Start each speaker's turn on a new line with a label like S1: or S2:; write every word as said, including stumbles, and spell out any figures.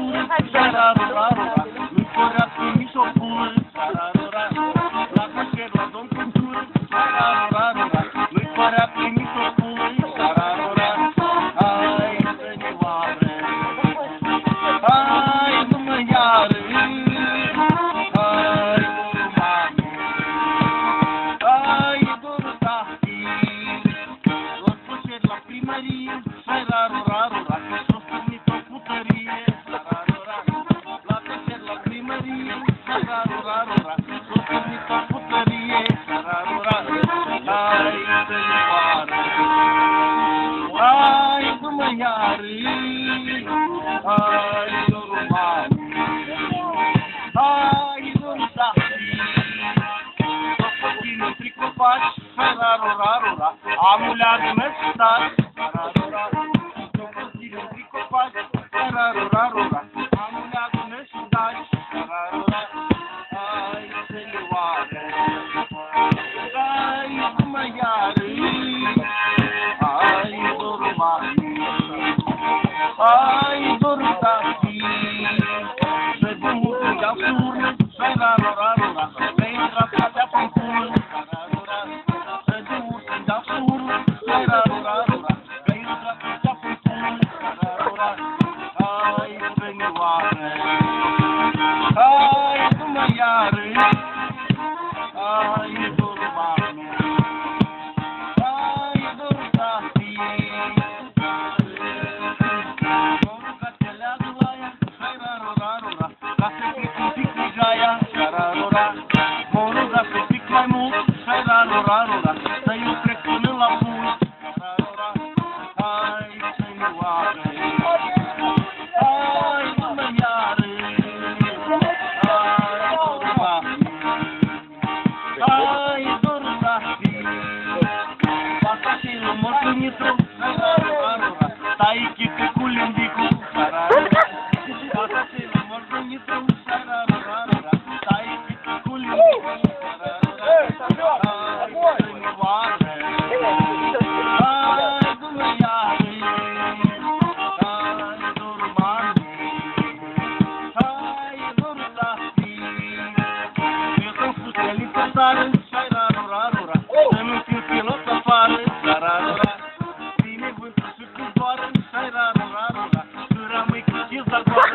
S1: sură, șararararara, nu-i corească nici o pulă, șarararara, la coșer, la domn cultură, șararararara, nu-i corească nici o pulă, șarararara, hai să ne oară, hai nu mă iară, hai dorul mame, hai dorul tati, la coșer, la primărie, șararararara, s-o stârnit o putărie, la coșer, la primărie, șararararara, s-o stârnit o putărie, șararararara, hai să ne oară, hai nu mă iară, hai dorul mame, hai dorul tati, s-o fătin în tricopaci, șararararara, amulează măstaci, șararararara, s-o fătin în tricopaci, șararararara, amulează măstaci, șararararara, hai să ne oară, hai nu mă iară, hai dorul mame, hai dorul tati, să de mult îmi dau să urlă, șararararara, să-i intrat cadea pe-n culă, șararararara, să de mult îmi dau să urlă, șararararara, să-i intrat cadea pe-n culă, șararararara, hai să ne oară, hai nu mă iară, hai dorul mame, hai dorul tati, m-am rugat să leagă la ea, șararararara, ca să pic un pic migaia, șarararara, m-am rugat să pic mai mult, șararararara, să eu trec până la pult, șarararara, hai să ne oară, hai nu mă iară, hai dorul mame, hai dorul tati, pasașilor morțăniță, șararararara, stai chică cu limbicul, șarararara, pasașilor morțăniță, șararararara, stai chică cu limbicul, șarararara, hai să ne oară, hai nu mă iară, hai dorul mame, hai dorul tati, eu sunt socialistă țară, șararararara, să nu fiu pilot afară, șarararara, vine vântul și cu zboară, șararararara, să rămâi cu chis la goară.